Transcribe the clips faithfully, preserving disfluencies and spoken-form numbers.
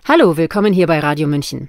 Hallo, willkommen hier bei Radio München.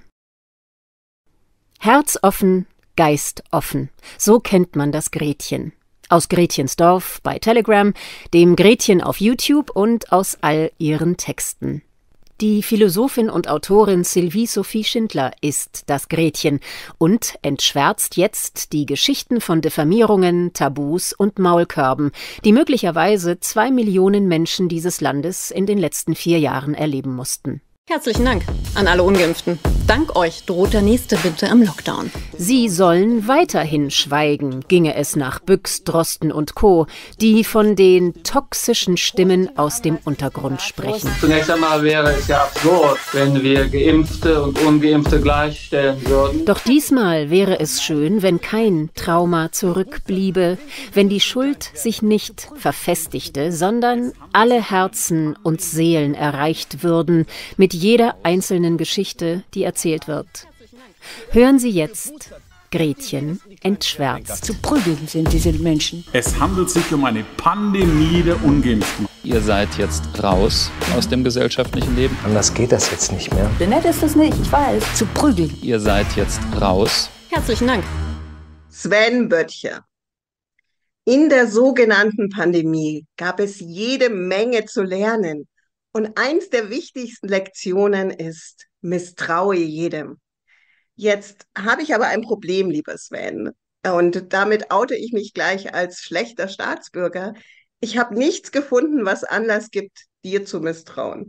Herz offen, Geist offen. So kennt man das Gretchen. Aus Gretchens Dorf bei Telegram, dem Gretchen auf YouTube und aus all ihren Texten. Die Philosophin und Autorin Sylvie Sophie Schindler ist das Gretchen und entschwärzt jetzt die Geschichten von Diffamierungen, Tabus und Maulkörben, die möglicherweise zwei Millionen Menschen dieses Landes in den letzten vier Jahren erleben mussten. Herzlichen Dank an alle Ungeimpften. Dank euch droht der nächste Winter im Lockdown. Sie sollen weiterhin schweigen, ginge es nach Büchs, Drosten und Co., die von den toxischen Stimmen aus dem Untergrund sprechen. Zunächst einmal wäre es ja absurd, wenn wir Geimpfte und Ungeimpfte gleichstellen würden. Doch diesmal wäre es schön, wenn kein Trauma zurückbliebe, wenn die Schuld sich nicht verfestigte, sondern alle Herzen und Seelen erreicht würden mit jeder einzelnen Geschichte, die erzählt wird. Hören Sie jetzt Gretchen entschwärzt. Zu prügeln sind diese Menschen. Es handelt sich um eine Pandemie der Ungeimpften. Ihr seid jetzt raus aus dem gesellschaftlichen Leben. Anders geht das jetzt nicht mehr. Nett ist das nicht, ich weiß. Zu prügeln. Ihr seid jetzt raus. Herzlichen Dank. Sven Böttcher. In der sogenannten Pandemie gab es jede Menge zu lernen. Und eins der wichtigsten Lektionen ist, misstraue jedem. Jetzt habe ich aber ein Problem, lieber Sven. Und damit oute ich mich gleich als schlechter Staatsbürger. Ich habe nichts gefunden, was Anlass gibt, dir zu misstrauen.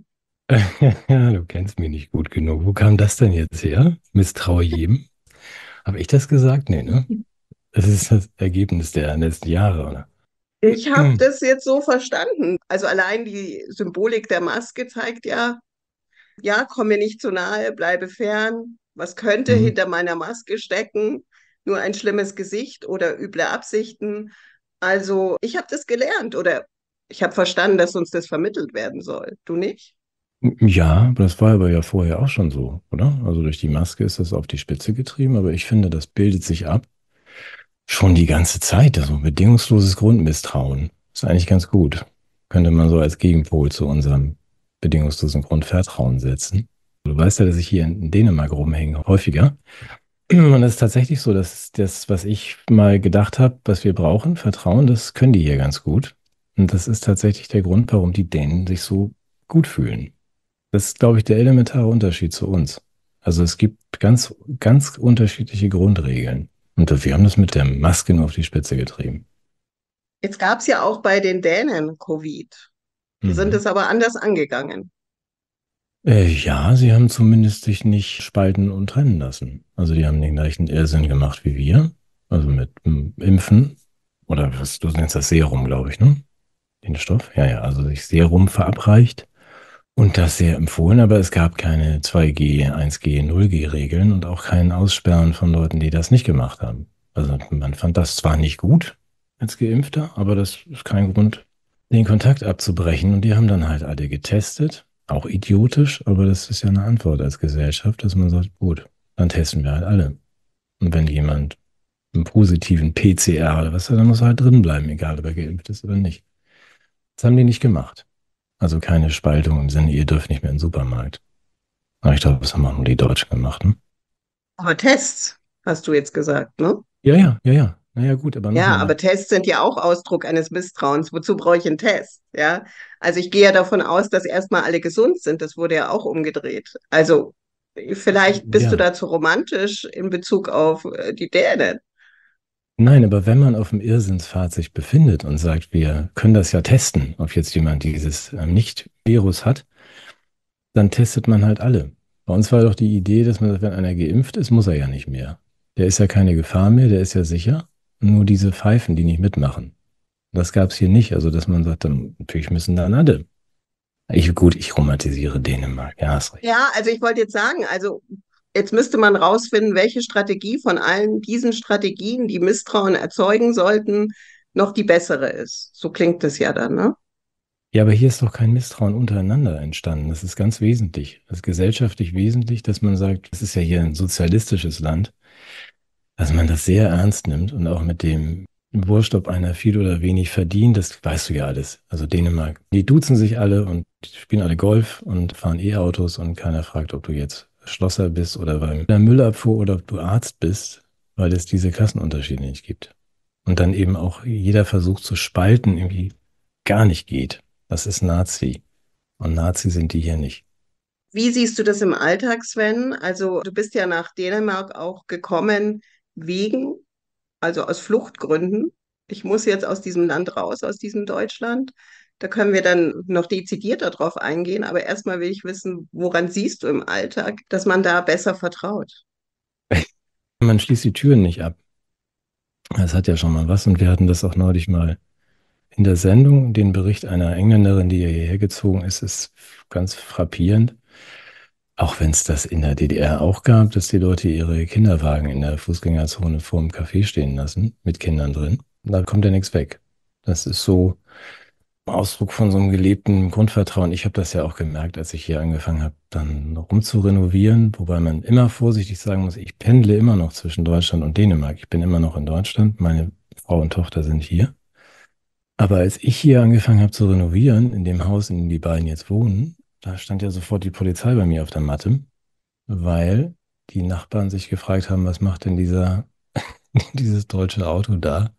Ja, du kennst mich nicht gut genug. Wo kam das denn jetzt her? Misstraue jedem? Habe ich das gesagt? Nee, ne? Das ist das Ergebnis der letzten Jahre, oder? Ich habe das jetzt so verstanden. Also allein die Symbolik der Maske zeigt ja, ja, komm mir nicht zu nahe, bleibe fern. Was könnte Mhm. hinter meiner Maske stecken? Nur ein schlimmes Gesicht oder üble Absichten. Also ich habe das gelernt oder ich habe verstanden, dass uns das vermittelt werden soll. Du nicht? Ja, das war aber ja vorher auch schon so, oder? Also durch die Maske ist das auf die Spitze getrieben, aber ich finde, das bildet sich ab. Schon die ganze Zeit, also bedingungsloses Grundmisstrauen. Ist eigentlich ganz gut. Könnte man so als Gegenpol zu unserem bedingungslosen Grundvertrauen setzen. Du weißt ja, dass ich hier in Dänemark rumhänge, häufiger. Und es ist tatsächlich so, dass das, was ich mal gedacht habe, was wir brauchen, Vertrauen, das können die hier ganz gut. Und das ist tatsächlich der Grund, warum die Dänen sich so gut fühlen. Das ist, glaube ich, der elementare Unterschied zu uns. Also es gibt ganz, ganz unterschiedliche Grundregeln. Und wir haben das mit der Maske nur auf die Spitze getrieben. Jetzt gab es ja auch bei den Dänen Covid. Die Mhm. sind es aber anders angegangen. Äh, ja, sie haben zumindest sich nicht spalten und trennen lassen. Also die haben den gleichen Irrsinn gemacht wie wir. Also mit mm, Impfen. Oder was du nennst das Serum, glaube ich, ne? Den Stoff. Ja, ja, also sich Serum verabreicht. Und das sehr empfohlen, aber es gab keine zwei G, eins G, null G-Regeln und auch kein Aussperren von Leuten, die das nicht gemacht haben. Also man fand das zwar nicht gut als Geimpfter, aber das ist kein Grund, den Kontakt abzubrechen. Und die haben dann halt alle getestet, auch idiotisch, aber das ist ja eine Antwort als Gesellschaft, dass man sagt, gut, dann testen wir halt alle. Und wenn jemand einen positiven P C R oder was hat, dann muss er halt drin bleiben, egal ob er geimpft ist oder nicht. Das haben die nicht gemacht. Also keine Spaltung im Sinne, ihr dürft nicht mehr in den Supermarkt. Aber ich glaube, das haben auch nur die Deutschen gemacht, ne? Aber Tests, hast du jetzt gesagt, ne? Ja, ja, ja, ja. Naja, gut, aber Ja, nochmal. aber Tests sind ja auch Ausdruck eines Misstrauens. Wozu brauche ich einen Test? Ja, also ich gehe ja davon aus, dass erstmal alle gesund sind. Das wurde ja auch umgedreht. Also vielleicht bist Ja. du da zu romantisch in Bezug auf äh, die Dänen. Nein, aber wenn man auf dem Irrsinnspfad sich befindet und sagt, wir können das ja testen, ob jetzt jemand dieses ähm, Nicht-Virus hat, dann testet man halt alle. Bei uns war doch die Idee, dass man sagt, wenn einer geimpft ist, muss er ja nicht mehr. Der ist ja keine Gefahr mehr, der ist ja sicher. Nur diese Pfeifen, die nicht mitmachen. Das gab es hier nicht. Also, dass man sagt, dann, natürlich müssen dann alle. Ich, gut, ich romantisiere Dänemark. Ja, hast recht. Ja, also ich wollte jetzt sagen, also jetzt müsste man rausfinden, welche Strategie von allen diesen Strategien, die Misstrauen erzeugen sollten, noch die bessere ist. So klingt das ja dann, ne? Ja, aber hier ist doch kein Misstrauen untereinander entstanden. Das ist ganz wesentlich. Das ist gesellschaftlich wesentlich, dass man sagt, das ist ja hier ein sozialistisches Land, dass man das sehr ernst nimmt und auch mit dem Wurscht, ob einer viel oder wenig verdient, das weißt du ja alles. Also Dänemark, die duzen sich alle und Die spielen alle Golf und fahren E-Autos und keiner fragt, ob du jetzt Schlosser bist oder beim der Müllabfuhr oder ob du Arzt bist, weil es diese Klassenunterschiede nicht gibt. Und dann eben auch jeder Versuch zu spalten irgendwie gar nicht geht. Das ist Nazi. Und Nazi sind die hier nicht. Wie siehst du das im Alltag, Sven? Also du bist ja nach Dänemark auch gekommen wegen, also aus Fluchtgründen. Ich muss jetzt aus diesem Land raus, aus diesem Deutschland. Da können wir dann noch dezidierter drauf eingehen. Aber erstmal will ich wissen, woran siehst du im Alltag, dass man da besser vertraut? Man schließt die Türen nicht ab. Das hat ja schon mal was. Und wir hatten das auch neulich mal in der Sendung. Den Bericht einer Engländerin, die hierher gezogen ist, ist ganz frappierend. Auch wenn es das in der D D R auch gab, dass die Leute ihre Kinderwagen in der Fußgängerzone vor dem Café stehen lassen, mit Kindern drin. Da kommt ja nichts weg. Das ist so Ausdruck von so einem gelebten Grundvertrauen. Ich habe das ja auch gemerkt, als ich hier angefangen habe, dann rumzurenovieren, wobei man immer vorsichtig sagen muss, ich pendle immer noch zwischen Deutschland und Dänemark. Ich bin immer noch in Deutschland, meine Frau und Tochter sind hier. Aber als ich hier angefangen habe zu renovieren, in dem Haus, in dem die beiden jetzt wohnen, da stand ja sofort die Polizei bei mir auf der Matte, weil die Nachbarn sich gefragt haben, was macht denn dieser, dieses deutsche Auto da?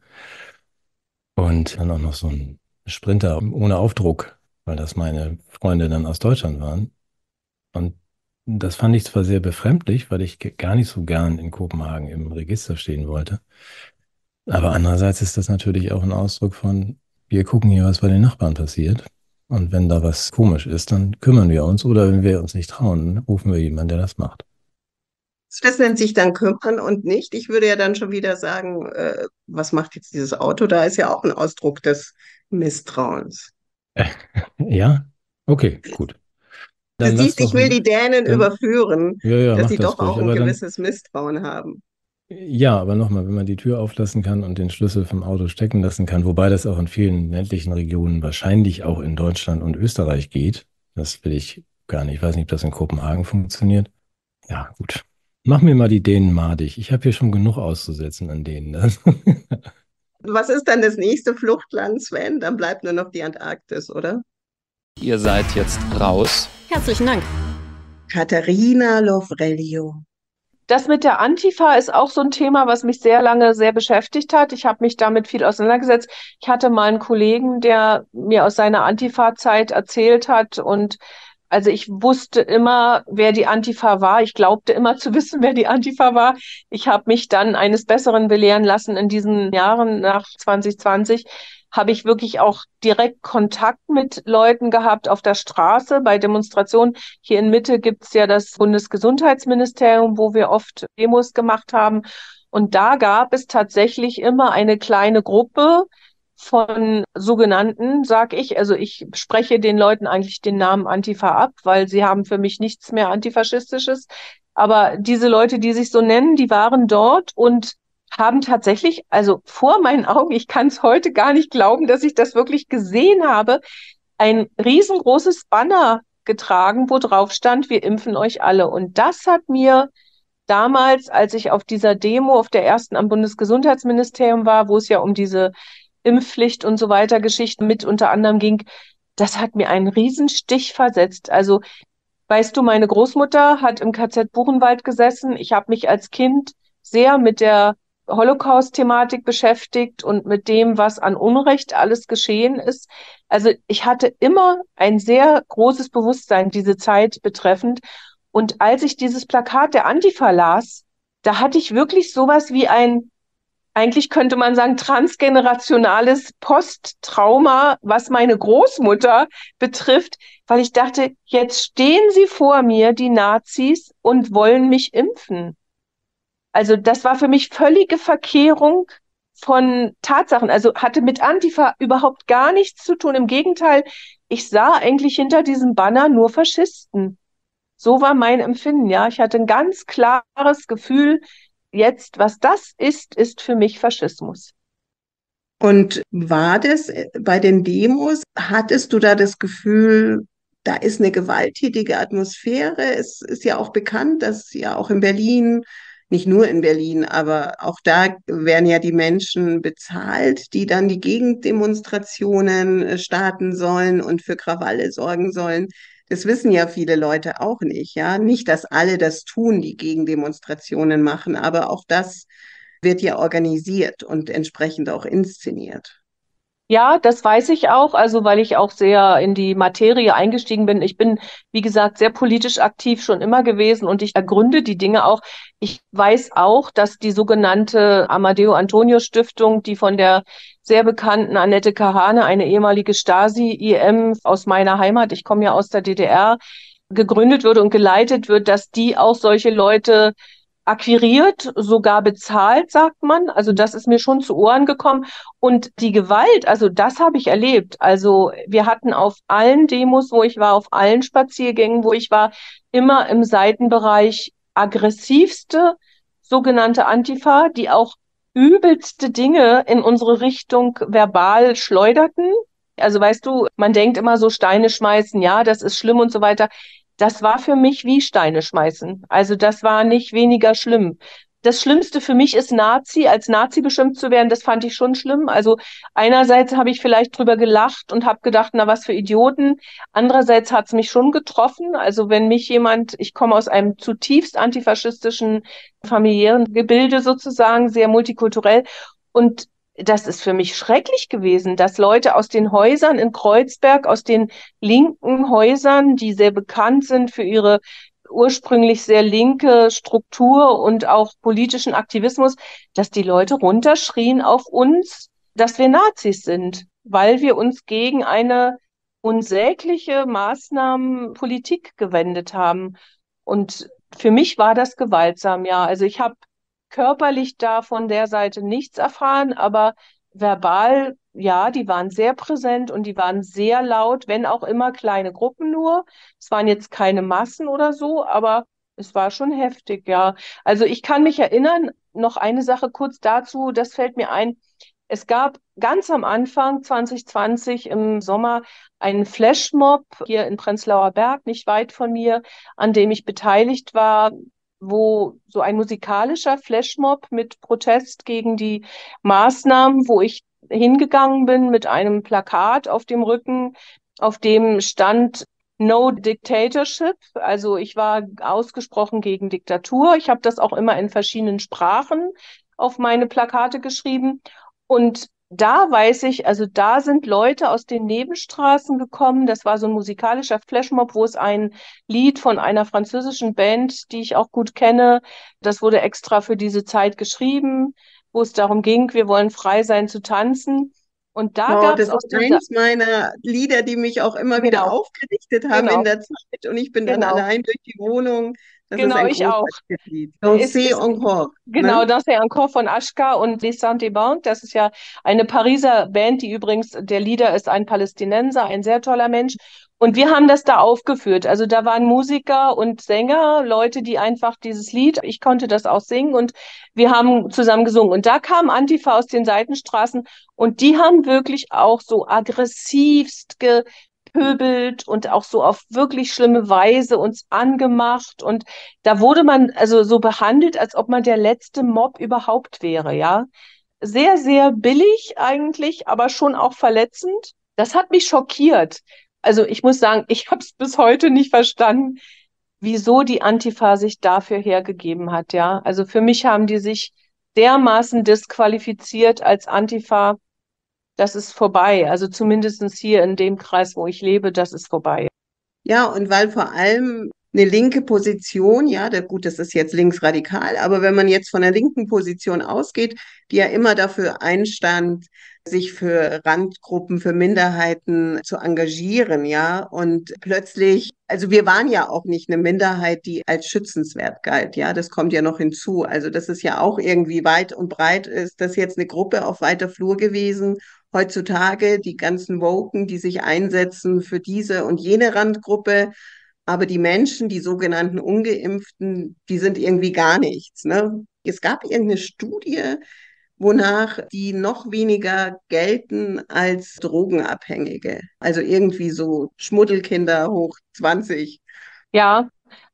Und dann auch noch so ein Sprinter ohne Aufdruck, weil das meine Freunde dann aus Deutschland waren. Und das fand ich zwar sehr befremdlich, weil ich gar nicht so gern in Kopenhagen im Register stehen wollte. Aber andererseits ist das natürlich auch ein Ausdruck von, wir gucken hier, was bei den Nachbarn passiert. Und wenn da was komisch ist, dann kümmern wir uns. Oder wenn wir uns nicht trauen, rufen wir jemanden, der das macht. Das nennt sich dann kümmern und nicht. Ich würde ja dann schon wieder sagen, äh, was macht jetzt dieses Auto? Da ist ja auch ein Ausdruck des Misstrauens. Äh, ja? Okay, gut. Du Dann lass siehst, ich doch, will die Dänen dann, überführen, ja, ja, dass mach sie das doch auch ruhig. ein Aber dann, gewisses Misstrauen haben. ja, aber nochmal, wenn man die Tür auflassen kann und den Schlüssel vom Auto stecken lassen kann, wobei das auch in vielen ländlichen Regionen, wahrscheinlich auch in Deutschland und Österreich geht, das will ich gar nicht. Ich weiß nicht, ob das in Kopenhagen funktioniert. Ja, gut. Mach mir mal die Dänen madig. Ich habe hier schon genug auszusetzen an denen. Was ist dann das nächste Fluchtland, Sven? Dann bleibt nur noch die Antarktis, oder? Ihr seid jetzt raus. Herzlichen Dank. Katharina Lovrelio. Das mit der Antifa ist auch so ein Thema, was mich sehr lange sehr beschäftigt hat. Ich habe mich damit viel auseinandergesetzt. Ich hatte mal einen Kollegen, der mir aus seiner Antifa-Zeit erzählt hat und also ich wusste immer, wer die Antifa war. Ich glaubte immer zu wissen, wer die Antifa war. Ich habe mich dann eines Besseren belehren lassen. In diesen Jahren nach zwanzig zwanzig habe ich wirklich auch direkt Kontakt mit Leuten gehabt auf der Straße bei Demonstrationen. Hier in Mitte gibt's ja das Bundesgesundheitsministerium, wo wir oft Demos gemacht haben. Und da gab es tatsächlich immer eine kleine Gruppe von sogenannten, sag ich, also ich spreche den Leuten eigentlich den Namen Antifa ab, weil sie haben für mich nichts mehr Antifaschistisches. Aber diese Leute, die sich so nennen, die waren dort und haben tatsächlich, also vor meinen Augen, ich kann es heute gar nicht glauben, dass ich das wirklich gesehen habe, ein riesengroßes Banner getragen, wo drauf stand, wir impfen euch alle. Und das hat mir damals, als ich auf dieser Demo, auf der ersten am Bundesgesundheitsministerium war, wo es ja um diese Impfpflicht und so weiter Geschichten mit unter anderem ging, das hat mir einen Riesenstich versetzt. Also, weißt du, meine Großmutter hat im K Z Buchenwald gesessen. Ich habe mich als Kind sehr mit der Holocaust-Thematik beschäftigt und mit dem, was an Unrecht alles geschehen ist. Also ich hatte immer ein sehr großes Bewusstsein diese Zeit betreffend. Und als ich dieses Plakat der Antifa las, da hatte ich wirklich sowas wie ein, eigentlich könnte man sagen, transgenerationales Posttrauma, was meine Großmutter betrifft, weil ich dachte, jetzt stehen sie vor mir, die Nazis, und wollen mich impfen. Also das war für mich völlige Verkehrung von Tatsachen. Also hatte mit Antifa überhaupt gar nichts zu tun. Im Gegenteil, ich sah eigentlich hinter diesem Banner nur Faschisten. So war mein Empfinden, ja. Ich hatte ein ganz klares Gefühl, jetzt, was das ist, ist für mich Faschismus. Und war das bei den Demos, hattest du da das Gefühl, da ist eine gewalttätige Atmosphäre? Es ist ja auch bekannt, dass ja auch in Berlin nicht nur in Berlin, aber auch da werden ja die Menschen bezahlt, die dann die Gegendemonstrationen äh, starten sollen und für Krawalle sorgen sollen. Das wissen ja viele Leute auch nicht, ja. Nicht, dass alle das tun, die Gegendemonstrationen machen, aber auch das wird ja organisiert und entsprechend auch inszeniert. Ja, das weiß ich auch, also weil ich auch sehr in die Materie eingestiegen bin. Ich bin, wie gesagt, sehr politisch aktiv schon immer gewesen und ich ergründe die Dinge auch. Ich weiß auch, dass die sogenannte Amadeo Antonio Stiftung, die von der sehr bekannten Annette Kahane, eine ehemalige Stasi-I M aus meiner Heimat, ich komme ja aus der D D R, gegründet wird und geleitet wird, dass die auch solche Leute akquiriert, sogar bezahlt, sagt man. Also das ist mir schon zu Ohren gekommen. Und die Gewalt, also das habe ich erlebt. Also wir hatten auf allen Demos, wo ich war, auf allen Spaziergängen, wo ich war, immer im Seitenbereich aggressivste sogenannte Antifa, die auch übelste Dinge in unsere Richtung verbal schleuderten. Also weißt du, man denkt immer so Steine schmeißen, ja, das ist schlimm und so weiter. Das war für mich wie Steine schmeißen. Also das war nicht weniger schlimm. Das Schlimmste für mich ist Nazi, als Nazi beschimpft zu werden, das fand ich schon schlimm. Also einerseits habe ich vielleicht drüber gelacht und habe gedacht, na was für Idioten. Andererseits hat es mich schon getroffen. Also wenn mich jemand, ich komme aus einem zutiefst antifaschistischen familiären Gebilde sozusagen, sehr multikulturell und das ist für mich schrecklich gewesen, dass Leute aus den Häusern in Kreuzberg, aus den linken Häusern, die sehr bekannt sind für ihre ursprünglich sehr linke Struktur und auch politischen Aktivismus, dass die Leute runterschrien auf uns, dass wir Nazis sind, weil wir uns gegen eine unsägliche Maßnahmenpolitik gewendet haben. Und für mich war das gewaltsam, ja. Also ich habe körperlich da von der Seite nichts erfahren, aber verbal, ja, die waren sehr präsent und die waren sehr laut, wenn auch immer kleine Gruppen nur. Es waren jetzt keine Massen oder so, aber es war schon heftig, ja. Also ich kann mich erinnern, noch eine Sache kurz dazu, das fällt mir ein. Es gab ganz am Anfang zwanzig zwanzig im Sommer einen Flashmob hier in Prenzlauer Berg, nicht weit von mir, an dem ich beteiligt war, wo so ein musikalischer Flashmob mit Protest gegen die Maßnahmen, wo ich hingegangen bin mit einem Plakat auf dem Rücken, auf dem stand No Dictatorship. Also ich war ausgesprochen gegen Diktatur. Ich habe das auch immer in verschiedenen Sprachen auf meine Plakate geschrieben. Und da weiß ich, also da sind Leute aus den Nebenstraßen gekommen. Das war so ein musikalischer Flashmob, wo es ein Lied von einer französischen Band, die ich auch gut kenne, das wurde extra für diese Zeit geschrieben, wo es darum ging, wir wollen frei sein zu tanzen. Und da Oh, gab das es auch ist diese, eins meiner Lieder, die mich auch immer wieder genau, aufgerichtet haben genau, in der Zeit. Und ich bin dann genau, allein durch die Wohnung. Das ist genau, ein ich auch. großartiges Lied. Ist, Dansez ist, encore, genau, ne? das ist ja encore von Ashka und Les Saintes-Banques. Das ist ja eine Pariser Band, die übrigens, der Leader ist ein Palästinenser, ein sehr toller Mensch. Und wir haben das da aufgeführt. Also da waren Musiker und Sänger, Leute, die einfach dieses Lied, ich konnte das auch singen und wir haben zusammen gesungen. Und da kam Antifa aus den Seitenstraßen und die haben wirklich auch so aggressivst gepöbelt und auch so auf wirklich schlimme Weise uns angemacht. Und da wurde man also so behandelt, als ob man der letzte Mob überhaupt wäre, ja. Sehr, sehr billig eigentlich, aber schon auch verletzend. Das hat mich schockiert. Also ich muss sagen, ich habe es bis heute nicht verstanden, wieso die Antifa sich dafür hergegeben hat, ja. Also für mich haben die sich dermaßen disqualifiziert als Antifa, das ist vorbei. Also zumindest hier in dem Kreis, wo ich lebe, das ist vorbei. Ja, und weil vor allem eine linke Position, ja, der, gut, das ist jetzt linksradikal, aber wenn man jetzt von der linken Position ausgeht, die ja immer dafür einstand, sich für Randgruppen, für Minderheiten zu engagieren, ja, und plötzlich, also wir waren ja auch nicht eine Minderheit, die als schützenswert galt, ja, das kommt ja noch hinzu. Also das ist ja auch irgendwie weit und breit, ist das jetzt eine Gruppe auf weiter Flur gewesen. Heutzutage die ganzen Woken, die sich einsetzen für diese und jene Randgruppe, aber die Menschen, die sogenannten Ungeimpften, die sind irgendwie gar nichts, ne? Es gab irgendeine Studie, wonach die noch weniger gelten als Drogenabhängige. Also irgendwie so Schmuddelkinder hoch zwanzig. Ja,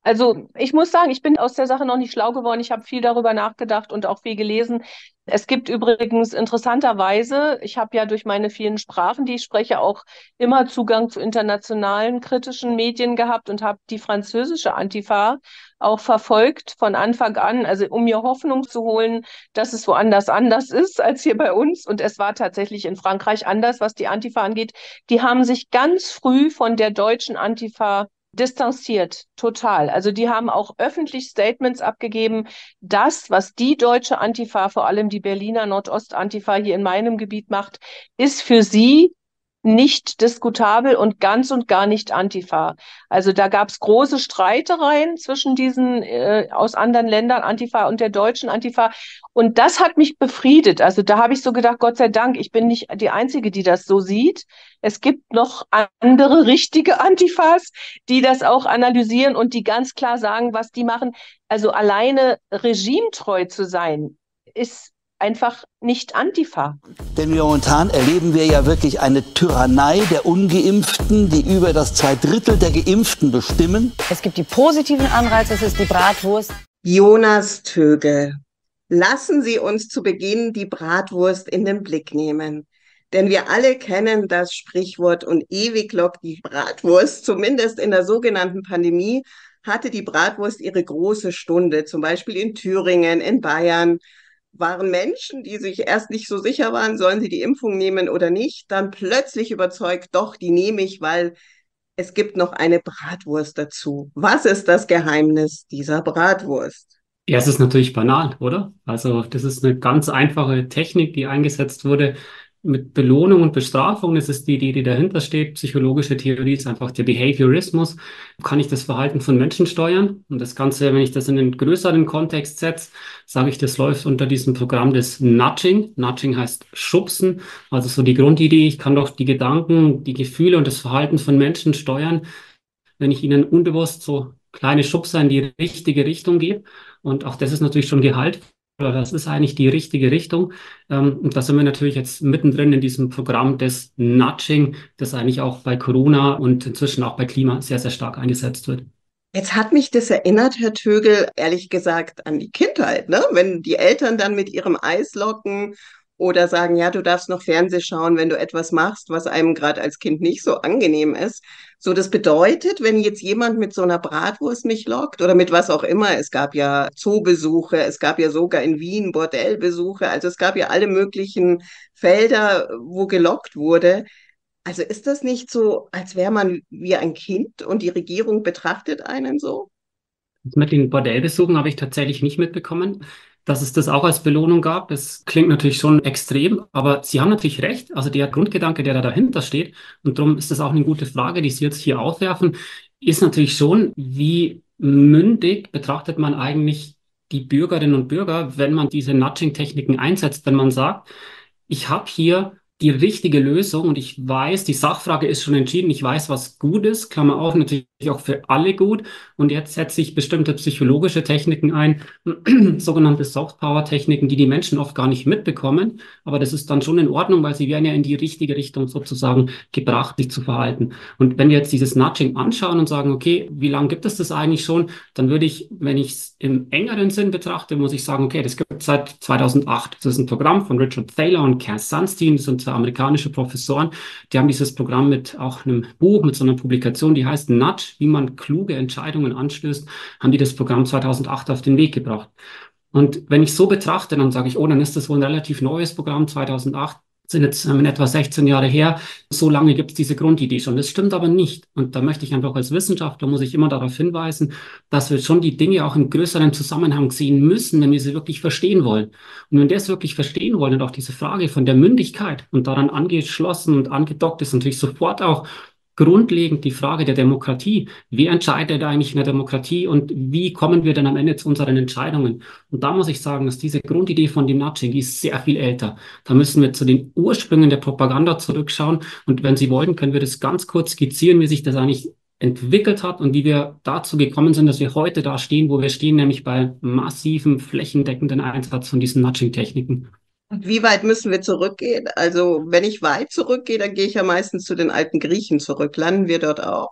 Also ich muss sagen, ich bin aus der Sache noch nicht schlau geworden. Ich habe viel darüber nachgedacht und auch viel gelesen. Es gibt übrigens interessanterweise, ich habe ja durch meine vielen Sprachen, die ich spreche, auch immer Zugang zu internationalen kritischen Medien gehabt und habe die französische Antifa auch verfolgt von Anfang an, also um mir Hoffnung zu holen, dass es woanders anders ist als hier bei uns. Und es war tatsächlich in Frankreich anders, was die Antifa angeht. Die haben sich ganz früh von der deutschen Antifa distanziert, total. Also die haben auch öffentlich Statements abgegeben, das, was die deutsche Antifa, vor allem die Berliner Nordost-Antifa hier in meinem Gebiet macht, ist für sie nicht diskutabel und ganz und gar nicht Antifa. Also da gab es große Streitereien zwischen diesen äh, aus anderen Ländern Antifa und der deutschen Antifa. Und das hat mich befriedet. Also da habe ich so gedacht, Gott sei Dank, ich bin nicht die Einzige, die das so sieht. Es gibt noch andere richtige Antifas, die das auch analysieren und die ganz klar sagen, was die machen. Also alleine regimetreu zu sein, ist einfach nicht Antifa. Denn momentan erleben wir ja wirklich eine Tyrannei der Ungeimpften, die über das zwei Drittel der Geimpften bestimmen. Es gibt die positiven Anreize, es ist die Bratwurst. Jonas Tögel, lassen Sie uns zu Beginn die Bratwurst in den Blick nehmen. Denn wir alle kennen das Sprichwort und ewig lockt die Bratwurst, zumindest in der sogenannten Pandemie, hatte die Bratwurst ihre große Stunde, zum Beispiel in Thüringen, in Bayern. Waren Menschen, die sich erst nicht so sicher waren, sollen sie die Impfung nehmen oder nicht, dann plötzlich überzeugt, doch, die nehme ich, weil es gibt noch eine Bratwurst dazu. Was ist das Geheimnis dieser Bratwurst? Ja, es ist natürlich banal, oder? Also das ist eine ganz einfache Technik, die eingesetzt wurde mit Belohnung und Bestrafung. Das ist die Idee, die dahinter steht. Psychologische Theorie ist einfach der Behaviorismus. Kann ich das Verhalten von Menschen steuern? Und das Ganze, wenn ich das in einen größeren Kontext setze, sage ich, das läuft unter diesem Programm des Nudging. Nudging heißt schubsen. Also so die Grundidee, ich kann doch die Gedanken, die Gefühle und das Verhalten von Menschen steuern, wenn ich ihnen unbewusst so kleine Schubser in die richtige Richtung gebe. Und auch das ist natürlich schon Gehalt. Das ist eigentlich die richtige Richtung. Und da sind wir natürlich jetzt mittendrin in diesem Programm des Nudging, das eigentlich auch bei Corona und inzwischen auch bei Klima sehr, sehr stark eingesetzt wird. Jetzt hat mich das erinnert, Herr Tögel, ehrlich gesagt an die Kindheit, ne? Wenn die Eltern dann mit ihrem Eis locken oder sagen, ja, du darfst noch Fernseh schauen, wenn du etwas machst, was einem gerade als Kind nicht so angenehm ist. So, das bedeutet, wenn jetzt jemand mit so einer Bratwurst mich lockt oder mit was auch immer, es gab ja Zoobesuche, es gab ja sogar in Wien Bordellbesuche, also es gab ja alle möglichen Felder, wo gelockt wurde. Also ist das nicht so, als wäre man wie ein Kind und die Regierung betrachtet einen so? Mit den Bordellbesuchen habe ich tatsächlich nicht mitbekommen, dass es das auch als Belohnung gab. Das klingt natürlich schon extrem, aber Sie haben natürlich recht. Also der Grundgedanke, der da dahinter steht, und darum ist das auch eine gute Frage, die Sie jetzt hier aufwerfen, ist natürlich schon, wie mündig betrachtet man eigentlich die Bürgerinnen und Bürger, wenn man diese Nudging-Techniken einsetzt, wenn man sagt, ich habe hier die richtige Lösung und ich weiß, die Sachfrage ist schon entschieden, ich weiß, was gut ist, Klammer auf, natürlich auch für alle gut. Und jetzt setze ich bestimmte psychologische Techniken ein, sogenannte Soft-Power-Techniken, die die Menschen oft gar nicht mitbekommen. Aber das ist dann schon in Ordnung, weil sie werden ja in die richtige Richtung sozusagen gebracht, sich zu verhalten. Und wenn wir jetzt dieses Nudging anschauen und sagen, okay, wie lange gibt es das eigentlich schon, dann würde ich, wenn ich es im engeren Sinn betrachte, muss ich sagen, okay, das gibt es seit zweitausendacht. Das ist ein Programm von Richard Thaler und Cass Sunstein, das sind zwei amerikanische Professoren, die haben dieses Programm mit auch einem Buch, mit so einer Publikation, die heißt Nudge, wie man kluge Entscheidungen anstößt, haben die das Programm zweitausendacht auf den Weg gebracht. Und wenn ich so betrachte, dann sage ich, oh, dann ist das wohl ein relativ neues Programm, zweitausendacht, sind jetzt ähm, in etwa sechzehn Jahre her, so lange gibt es diese Grundidee schon. Das stimmt aber nicht. Und da möchte ich einfach als Wissenschaftler, muss ich immer darauf hinweisen, dass wir schon die Dinge auch im größeren Zusammenhang sehen müssen, wenn wir sie wirklich verstehen wollen. Und wenn wir das wirklich verstehen wollen und auch diese Frage von der Mündigkeit und daran angeschlossen und angedockt ist natürlich sofort auch grundlegend die Frage der Demokratie. Wer entscheidet eigentlich in der Demokratie und wie kommen wir denn am Ende zu unseren Entscheidungen? Und da muss ich sagen, dass diese Grundidee von dem Nudging, die ist sehr viel älter. Da müssen wir zu den Ursprüngen der Propaganda zurückschauen. Und wenn Sie wollen, können wir das ganz kurz skizzieren, wie sich das eigentlich entwickelt hat und wie wir dazu gekommen sind, dass wir heute da stehen, wo wir stehen, nämlich bei massivem, flächendeckenden Einsatz von diesen Nudging-Techniken. Und wie weit müssen wir zurückgehen? Also wenn ich weit zurückgehe, dann gehe ich ja meistens zu den alten Griechen zurück. Landen wir dort auch?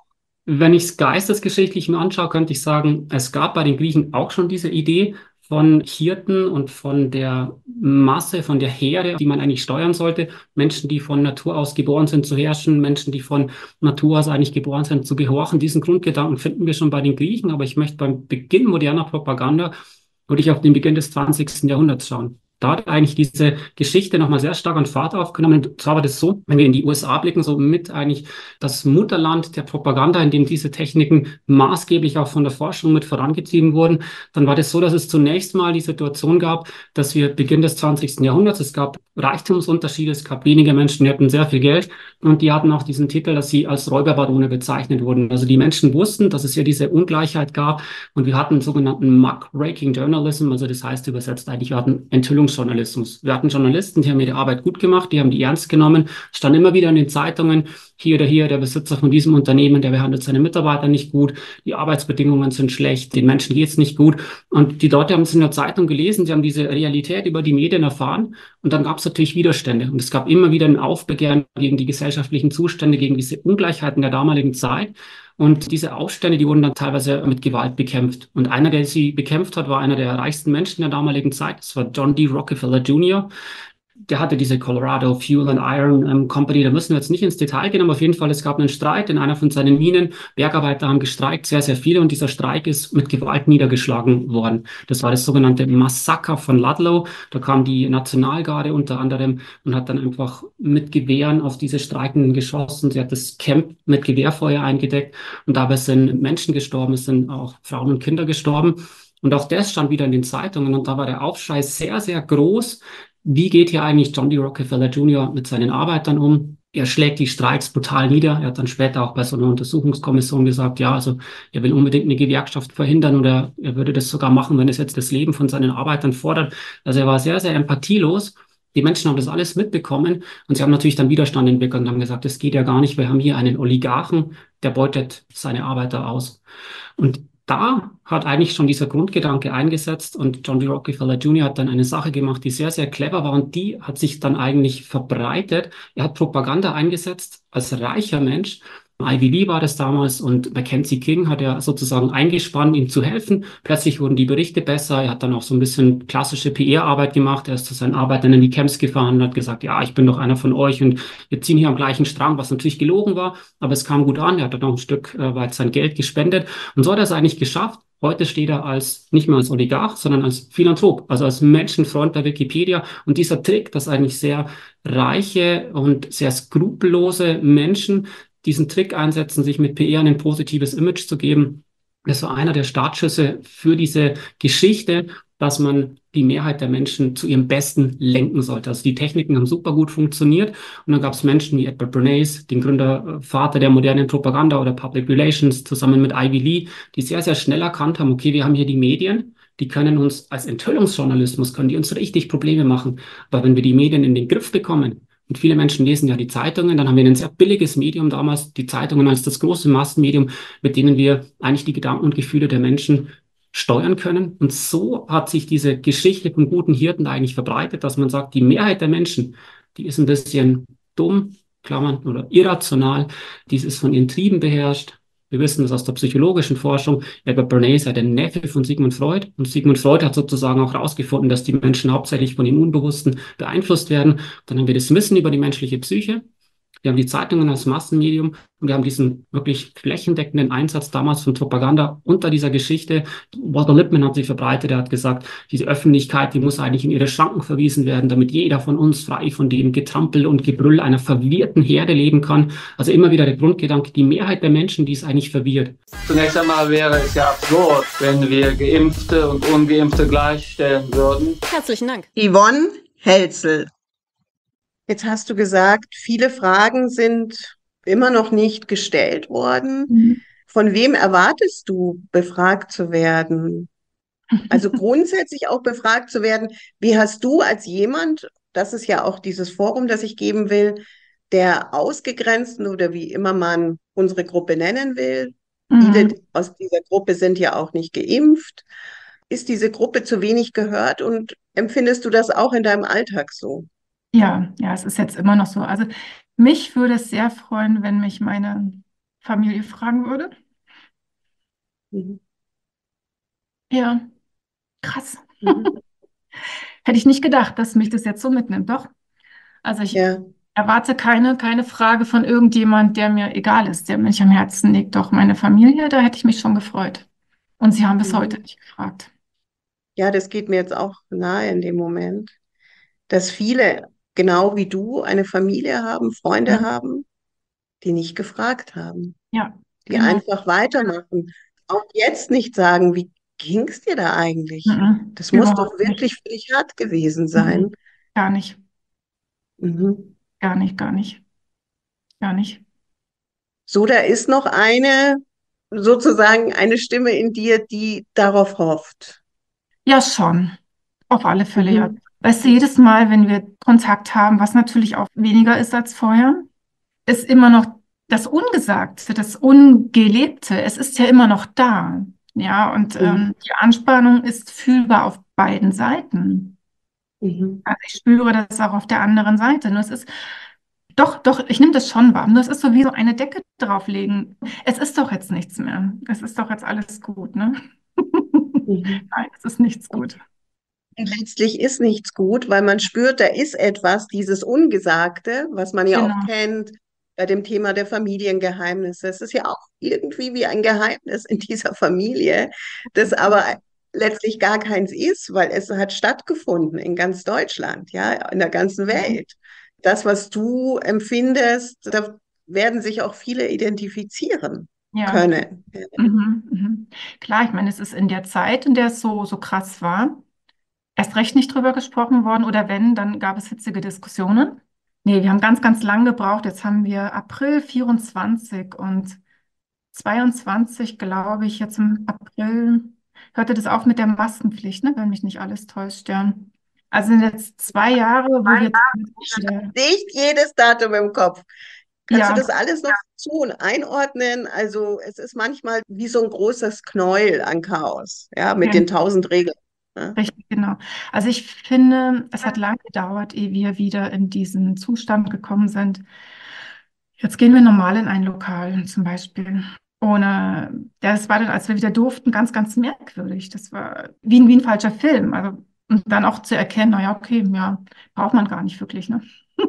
Wenn ich es geistesgeschichtlich mir anschaue, könnte ich sagen, es gab bei den Griechen auch schon diese Idee von Hirten und von der Masse, von der Herde, die man eigentlich steuern sollte. Menschen, die von Natur aus geboren sind zu herrschen, Menschen, die von Natur aus eigentlich geboren sind zu gehorchen. Diesen Grundgedanken finden wir schon bei den Griechen, aber ich möchte beim Beginn moderner Propaganda, würde ich auf den Beginn des zwanzigsten Jahrhunderts schauen. Da hat eigentlich diese Geschichte nochmal sehr stark an Fahrt aufgenommen. Und zwar war das so, wenn wir in die U S A blicken, so mit eigentlich das Mutterland der Propaganda, in dem diese Techniken maßgeblich auch von der Forschung mit vorangetrieben wurden, dann war das so, dass es zunächst mal die Situation gab, dass wir Beginn des zwanzigsten Jahrhunderts, es gab Reichtumsunterschiede, es gab wenige Menschen, die hatten sehr viel Geld und die hatten auch diesen Titel, dass sie als Räuberbarone bezeichnet wurden. Also die Menschen wussten, dass es hier diese Ungleichheit gab und wir hatten sogenannten Muckraking Journalism, also das heißt übersetzt eigentlich, wir hatten Enthüllungsjournalismus. Wir hatten Journalisten, die haben ihre Arbeit gut gemacht, die haben die ernst genommen, stand immer wieder in den Zeitungen, hier oder hier, der Besitzer von diesem Unternehmen, der behandelt seine Mitarbeiter nicht gut, die Arbeitsbedingungen sind schlecht, den Menschen geht's nicht gut. Und die Leute haben es in der Zeitung gelesen, sie haben diese Realität über die Medien erfahren und dann gab es natürlich Widerstände. Und es gab immer wieder ein Aufbegehren gegen die gesellschaftlichen Zustände, gegen diese Ungleichheiten der damaligen Zeit. Und diese Aufstände, die wurden dann teilweise mit Gewalt bekämpft. Und einer, der sie bekämpft hat, war einer der reichsten Menschen der damaligen Zeit. Das war John D. Rockefeller Junior Der hatte diese Colorado Fuel and Iron ähm, Company, da müssen wir jetzt nicht ins Detail gehen, aber auf jeden Fall, es gab einen Streit in einer von seinen Minen. Bergarbeiter haben gestreikt, sehr, sehr viele, und dieser Streik ist mit Gewalt niedergeschlagen worden. Das war das sogenannte Massaker von Ludlow. Da kam die Nationalgarde unter anderem und hat dann einfach mit Gewehren auf diese Streikenden geschossen. Sie hat das Camp mit Gewehrfeuer eingedeckt und dabei sind Menschen gestorben, es sind auch Frauen und Kinder gestorben. Und auch das stand wieder in den Zeitungen und da war der Aufschrei sehr, sehr groß. Wie geht hier eigentlich John D. Rockefeller Junior mit seinen Arbeitern um? Er schlägt die Streiks brutal nieder. Er hat dann später auch bei so einer Untersuchungskommission gesagt, ja, also er will unbedingt eine Gewerkschaft verhindern oder er würde das sogar machen, wenn es jetzt das Leben von seinen Arbeitern fordert. Also er war sehr, sehr empathielos. Die Menschen haben das alles mitbekommen und sie haben natürlich dann Widerstand entwickelt und haben gesagt, das geht ja gar nicht. Wir haben hier einen Oligarchen, der beutet seine Arbeiter aus. Und da hat eigentlich schon dieser Grundgedanke eingesetzt und John D. Rockefeller Junior hat dann eine Sache gemacht, die sehr, sehr clever war und die hat sich dann eigentlich verbreitet. Er hat Propaganda eingesetzt als reicher Mensch. Ivy Lee war das damals und Mackenzie King hat er sozusagen eingespannt, ihm zu helfen. Plötzlich wurden die Berichte besser. Er hat dann auch so ein bisschen klassische P R-Arbeit gemacht. Er ist zu seinen Arbeitern in die Camps gefahren und hat gesagt, ja, ich bin doch einer von euch und wir ziehen hier am gleichen Strang, was natürlich gelogen war, aber es kam gut an. Er hat dann noch ein Stück äh, weit sein Geld gespendet und so hat er es eigentlich geschafft. Heute steht er als, nicht mehr als Oligarch, sondern als Philanthrop, also als Menschenfreund bei Wikipedia. Und dieser Trick, dass eigentlich sehr reiche und sehr skrupellose Menschen diesen Trick einsetzen, sich mit P R ein positives Image zu geben. Das war einer der Startschüsse für diese Geschichte, dass man die Mehrheit der Menschen zu ihrem Besten lenken sollte. Also die Techniken haben super gut funktioniert. Und dann gab es Menschen wie Edward Bernays, den Gründervater der modernen Propaganda oder Public Relations, zusammen mit Ivy Lee, die sehr, sehr schnell erkannt haben, okay, wir haben hier die Medien, die können uns als Enthüllungsjournalismus, können die uns richtig Probleme machen. Aber wenn wir die Medien in den Griff bekommen, und viele Menschen lesen ja die Zeitungen, dann haben wir ein sehr billiges Medium damals, die Zeitungen als das große Massenmedium, mit denen wir eigentlich die Gedanken und Gefühle der Menschen steuern können. Und so hat sich diese Geschichte vom guten Hirten eigentlich verbreitet, dass man sagt, die Mehrheit der Menschen, die ist ein bisschen dumm, Klammern, oder irrational, die ist von ihren Trieben beherrscht. Wir wissen das aus der psychologischen Forschung. Edward Bernays war der Neffe von Sigmund Freud. Und Sigmund Freud hat sozusagen auch herausgefunden, dass die Menschen hauptsächlich von dem Unbewussten beeinflusst werden. Dann haben wir das Wissen über die menschliche Psyche. Wir haben die Zeitungen als Massenmedium und wir haben diesen wirklich flächendeckenden Einsatz damals von Propaganda unter dieser Geschichte. Walter Lippmann hat sich verbreitet, er hat gesagt, diese Öffentlichkeit, die muss eigentlich in ihre Schranken verwiesen werden, damit jeder von uns frei von dem Getrampel und Gebrüll einer verwirrten Herde leben kann. Also immer wieder der Grundgedanke, die Mehrheit der Menschen, die ist eigentlich verwirrt. Zunächst einmal wäre es ja absurd, wenn wir Geimpfte und Ungeimpfte gleichstellen würden. Herzlichen Dank. Yvonne Helzel. Jetzt hast du gesagt, viele Fragen sind immer noch nicht gestellt worden. Mhm. Von wem erwartest du, befragt zu werden? Also grundsätzlich auch befragt zu werden. Wie hast du als jemand, das ist ja auch dieses Forum, das ich geben will, der Ausgegrenzten oder wie immer man unsere Gruppe nennen will, mhm. viele aus dieser Gruppe sind ja auch nicht geimpft. Ist diese Gruppe zu wenig gehört und empfindest du das auch in deinem Alltag so? Ja, ja, es ist jetzt immer noch so. Also mich würde es sehr freuen, wenn mich meine Familie fragen würde. Mhm. Ja, krass. Mhm. Hätte ich nicht gedacht, dass mich das jetzt so mitnimmt, doch. Also ich Ja. erwarte keine, keine Frage von irgendjemand, der mir egal ist, der mir nicht am Herzen liegt. Doch meine Familie, da hätte ich mich schon gefreut. Und sie haben bis heute Mhm. nicht gefragt. Ja, das geht mir jetzt auch nahe in dem Moment, dass viele, genau wie du, eine Familie haben, Freunde Mhm. haben, die nicht gefragt haben, Ja, die genau. einfach weitermachen. Auch jetzt nicht sagen, wie ging es dir da eigentlich? Mhm. Das muss doch Überhaupt nicht. wirklich für dich hart gewesen Mhm. sein. Gar nicht, Mhm. gar nicht, gar nicht, gar nicht. So, da ist noch eine, sozusagen eine Stimme in dir, die darauf hofft. Ja, schon. Auf alle Fälle, ja. Mhm. Weißt du, jedes Mal, wenn wir Kontakt haben, was natürlich auch weniger ist als vorher, ist immer noch das Ungesagte, das Ungelebte. Es ist ja immer noch da. Ja, und Mhm. ähm, die Anspannung ist fühlbar auf beiden Seiten. Mhm. Also ich spüre das auch auf der anderen Seite. Nur es ist, doch, doch, ich nehme das schon wahr. Nur es ist so wie so eine Decke drauflegen. Es ist doch jetzt nichts mehr. Es ist doch jetzt alles gut, ne? Mhm. Nein, es ist nichts gut. Und letztlich ist nichts gut, weil man spürt, da ist etwas, dieses Ungesagte, was man ja auch Genau. kennt bei dem Thema der Familiengeheimnisse. Es ist ja auch irgendwie wie ein Geheimnis in dieser Familie, das aber letztlich gar keins ist, weil es hat stattgefunden in ganz Deutschland, ja, in der ganzen Welt. Das, was du empfindest, da werden sich auch viele identifizieren Ja. können. Mhm, mhm. Klar, ich meine, es ist in der Zeit, in der es so, so krass war, erst recht nicht drüber gesprochen worden. Oder wenn, dann gab es hitzige Diskussionen. Nee, wir haben ganz, ganz lang gebraucht. Jetzt haben wir April vierundzwanzig und zweiundzwanzig, glaube ich, jetzt im April hörte das auf mit der Maskenpflicht, ne, wenn mich nicht alles täuscht, ja. Also sind jetzt zwei Jahre, wo wir wieder, Nicht jedes Datum im Kopf. Kannst du ja, das alles noch tun, einordnen? Also es ist manchmal wie so ein großes Knäuel an Chaos, ja, mit ja, den tausend Regeln. Ne? richtig, genau. Also ich finde, es hat lange gedauert, ehe wir wieder in diesen Zustand gekommen sind. Jetzt gehen wir normal in ein Lokal zum Beispiel. Ohne, das war dann, als wir wieder durften, ganz, ganz merkwürdig. Das war wie ein, wie ein falscher Film. Also, und dann auch zu erkennen, naja, okay, ja, braucht man gar nicht wirklich, ne?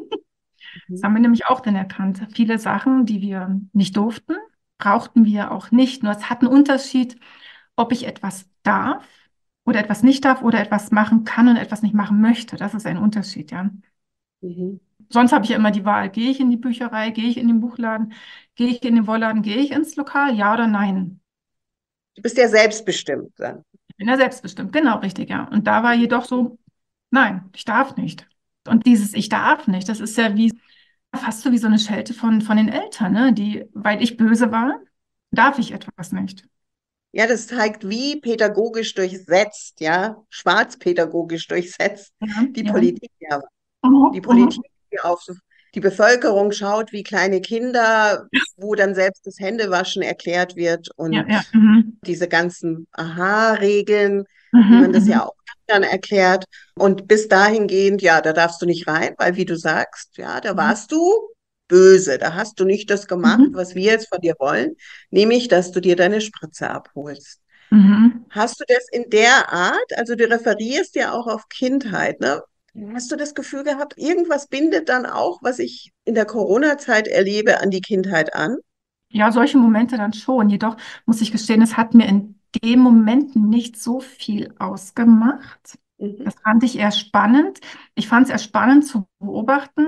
Das haben wir nämlich auch dann erkannt. Viele Sachen, die wir nicht durften, brauchten wir auch nicht. Nur es hat einen Unterschied, ob ich etwas darf oder etwas nicht darf oder etwas machen kann und etwas nicht machen möchte. Das ist ein Unterschied, ja. Mhm. Sonst habe ich ja immer die Wahl, gehe ich in die Bücherei, gehe ich in den Buchladen, gehe ich in den Wollladen, gehe ich ins Lokal, ja oder nein? Du bist ja selbstbestimmt dann. Ich bin ja selbstbestimmt, genau richtig, ja. Und da war jedoch so, nein, ich darf nicht. Und dieses Ich darf nicht, das ist ja wie fast so wie so eine Schelte von, von den Eltern, ne? Die, weil ich böse war, darf ich etwas nicht. Ja, das zeigt, wie pädagogisch durchsetzt, ja, schwarzpädagogisch durchsetzt Ja, die ja. Politik ja war. Mhm, Die mhm. Politik, die auf die Bevölkerung schaut wie kleine Kinder, wo dann selbst das Händewaschen erklärt wird Ja, und ja. Mhm. diese ganzen Aha-Regeln, wie Mhm, man das ja mhm. auch Kindern erklärt. Und bis dahingehend, ja, da darfst du nicht rein, weil wie du sagst, ja, da warst du böse. Da hast du nicht das gemacht, Mhm. was wir jetzt von dir wollen, nämlich, dass du dir deine Spritze abholst. Mhm. Hast du das in der Art, also du referierst ja auch auf Kindheit, ne? Hast du das Gefühl gehabt, irgendwas bindet dann auch, was ich in der Corona-Zeit erlebe, an die Kindheit an? Ja, solche Momente dann schon. Jedoch muss ich gestehen, es hat mir in dem Moment nicht so viel ausgemacht. Mhm. Das fand ich eher spannend. Ich fand es eher spannend zu beobachten,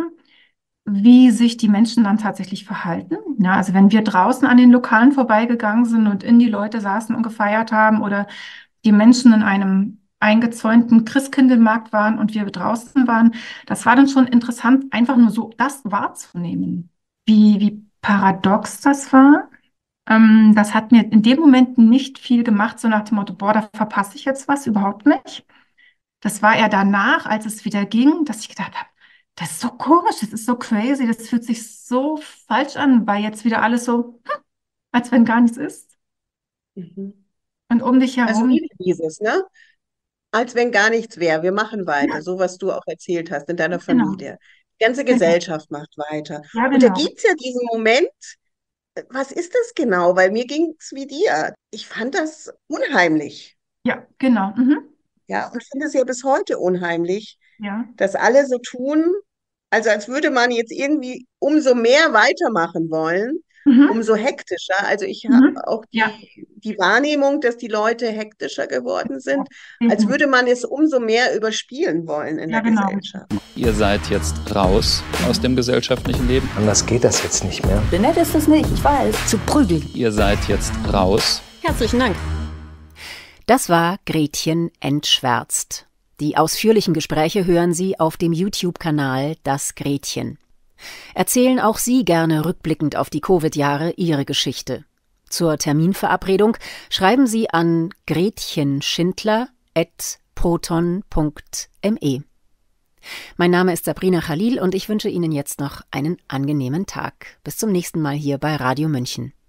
wie sich die Menschen dann tatsächlich verhalten. Ja, also wenn wir draußen an den Lokalen vorbeigegangen sind und in die Leute saßen und gefeiert haben oder die Menschen in einem eingezäunten Christkindlmarkt waren und wir draußen waren, das war dann schon interessant, einfach nur so das wahrzunehmen, wie, wie paradox das war. Ähm, das hat mir in dem Moment nicht viel gemacht, so nach dem Motto, boah, da verpasse ich jetzt was, überhaupt nicht. Das war eher danach, als es wieder ging, dass ich gedacht habe, das ist so komisch, das ist so crazy, das fühlt sich so falsch an, weil jetzt wieder alles so, hm, als wenn gar nichts ist. Mhm. Und um dich Also herum, wieder dieses, ne? Als wenn gar nichts wäre. Wir machen weiter, so was du auch erzählt hast in deiner genau, Familie. Die ganze genau, Gesellschaft macht weiter. ja, Und da genau. gibt es ja diesen Moment, was ist das genau? Weil mir ging es wie dir. Ich fand das unheimlich. Ja, genau. Mhm. Ja, und finde es ja bis heute unheimlich, Ja. dass alle so tun, also als würde man jetzt irgendwie umso mehr weitermachen wollen, Mhm. umso hektischer. Also ich Mhm. habe auch die, Ja. die Wahrnehmung, dass die Leute hektischer geworden sind, Ja, als definitiv. würde man es umso mehr überspielen wollen in Ja, der genau. Gesellschaft. Ihr seid jetzt raus aus dem gesellschaftlichen Leben. Anders geht das jetzt nicht mehr. So nett ist das nicht, ich weiß. Zu prügeln. Ihr seid jetzt raus. Herzlichen Dank. Das war Gretchen entschwärzt. Die ausführlichen Gespräche hören Sie auf dem YouTube-Kanal Das Gretchen. Erzählen auch Sie gerne rückblickend auf die Covid-Jahre Ihre Geschichte. Zur Terminverabredung schreiben Sie an gretchenschindler at proton punkt me. Mein Name ist Sabrina Khalil und ich wünsche Ihnen jetzt noch einen angenehmen Tag. Bis zum nächsten Mal hier bei Radio München.